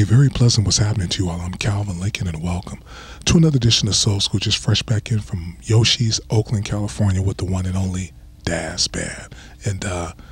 Hey, very pleasant what's happening to you all. I'm Calvin Lincoln, and welcome to another edition of Soul School, just fresh back in from Yoshi's, Oakland, California, with the one and only Dazz Band. And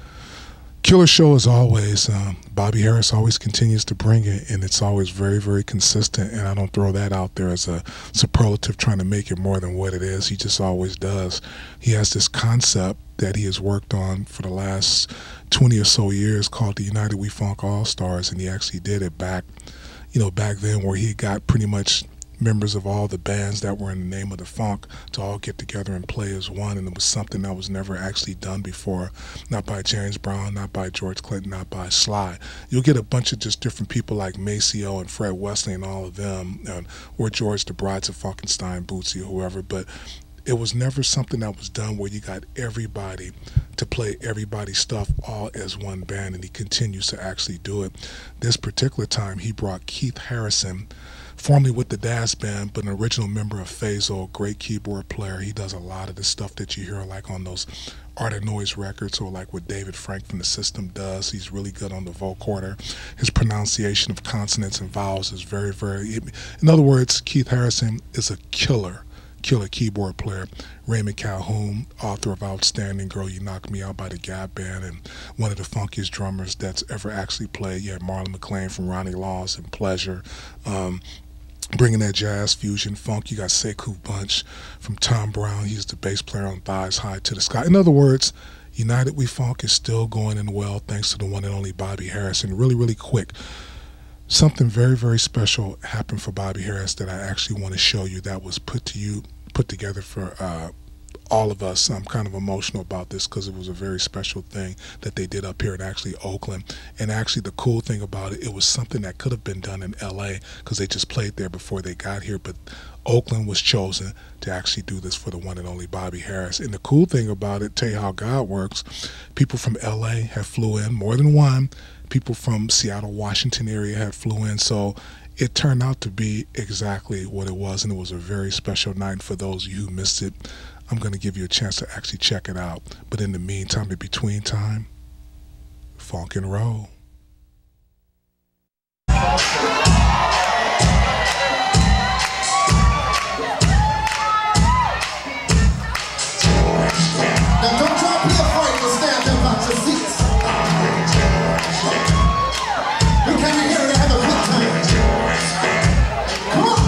killer show as always. Bobby Harris always continues to bring it, and it's always very, very consistent, and I don't throw that out there as a superlative trying to make it more than what it is. He just always does. He has this concept that he has worked on for the last 20 or so years called the United We Funk All-Stars, and he actually did it back then, where he got pretty much members of all the bands that were in the name of the funk to all get together and play as one, and it was something that was never actually done before, not by James Brown, not by George Clinton, not by Sly. You'll get a bunch of just different people like Maceo and Fred Wesley and all of them, or George the Brides of Funkenstein, Bootsy, or whoever, but it was never something that was done where you got everybody to play everybody's stuff all as one band, and he continues to actually do it. This particular time, he brought Keith Harrison, formerly with the Dazz Band, but an original member of Fazo, great keyboard player. He does a lot of the stuff that you hear like on those Art of Noise records, or like what David Frank from The System does. He's really good on the vocoder. His pronunciation of consonants and vowels is very, very... In other words, Keith Harrison is a killer keyboard player. Raymond Calhoun, author of Outstanding Girl, You Knocked Me Out by the Gap Band, and one of the funkiest drummers that's ever actually played. You had Marlon McClain from Ronnie Laws and Pleasure, bringing that jazz fusion funk. You got Sekou Bunch from Tom Brown. He's the bass player on Thighs High to the Sky. In other words, United We Funk is still going in well thanks to the one and only Bobby Harris. And really, really quick, something very, very special happened for Bobby Harris that I actually want to show you, that was put together for all of us. I'm kind of emotional about this because it was a very special thing that they did up here in actually Oakland. And actually the cool thing about it, it was something that could have been done in LA because they just played there before they got here, but Oakland was chosen to actually do this for the one and only Bobby Harris. And the cool thing about it, tell you how God works, people from LA have flew in, more than one. People from Seattle, Washington area had flew in, so it turned out to be exactly what it was, and it was a very special night. And for those of you who missed it, I'm going to give you a chance to actually check it out. But in the meantime, in between time, funk and roll. Now don't y'all be afraid to stand up out your seats. We came in here to have a good time. Come on.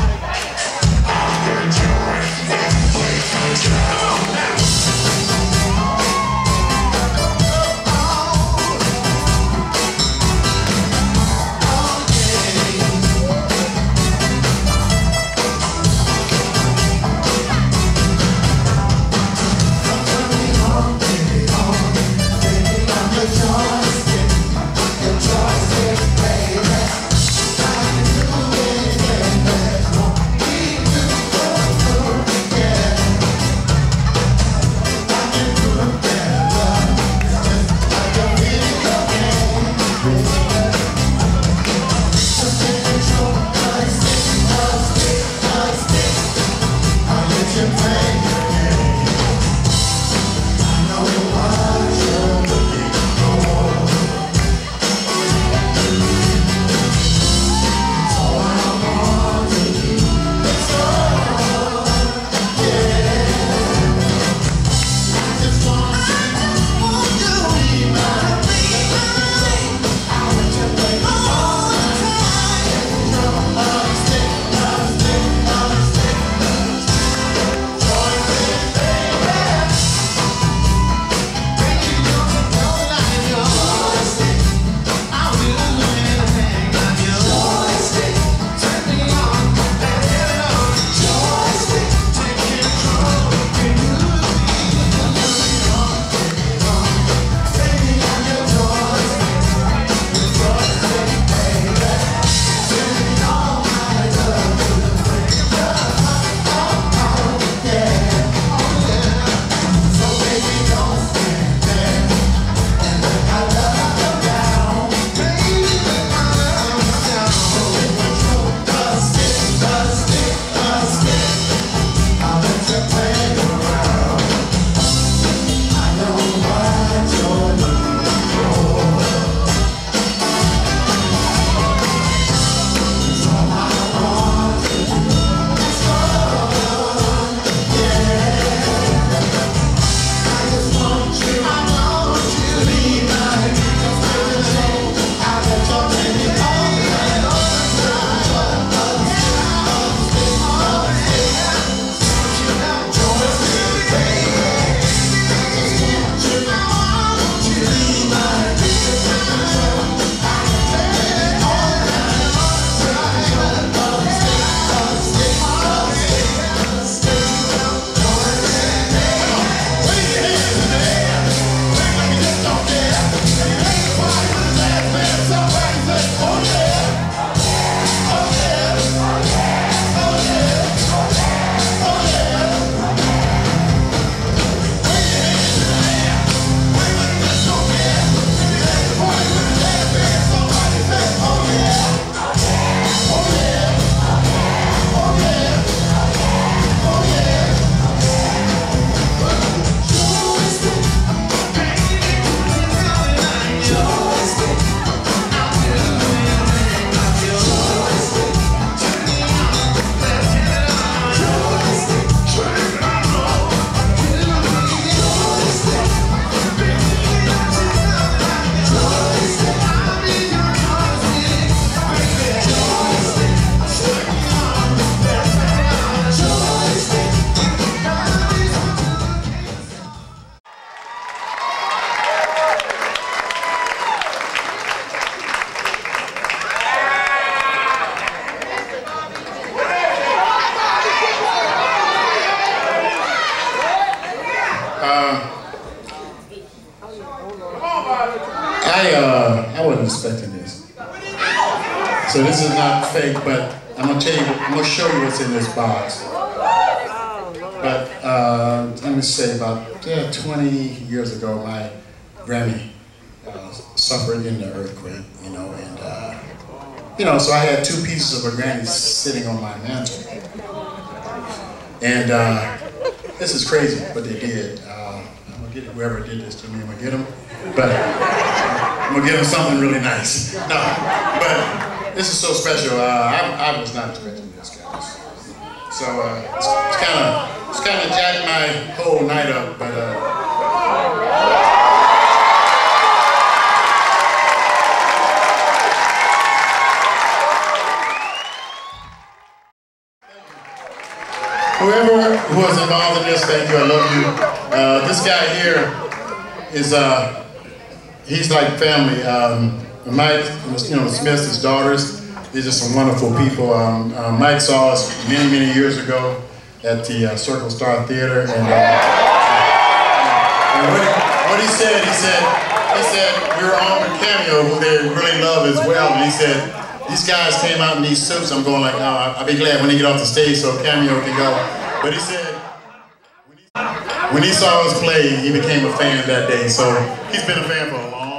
I wasn't expecting this. So this is not fake, but I'm gonna tell you, I'm gonna show you what's in this box. But let me say about 20 years ago, my Grammy suffered in the earthquake, you know, and you know, so I had 2 pieces of a Grammy sitting on my mantle. And this is crazy what they did. I'm gonna get whoever did this to me, I'm gonna get them. But I'm gonna give them something really nice. No, but this is so special. I was not expecting this, guys. So it's kind of jacked my whole night up. But whoever who was involved in this, thank you. I love you. This guy here is he's like family. Mike, you know, Smith's his daughters. They're just some wonderful people. Mike saw us many years ago at the Circle Star Theater, and what he said, we were on with Cameo, who they really love as well. And he said, these guys came out in these suits. I'm going like, oh, I'll be glad when they get off the stage so Cameo can go. But he said, when he saw us play, he became a fan that day. So he's been a fan for a long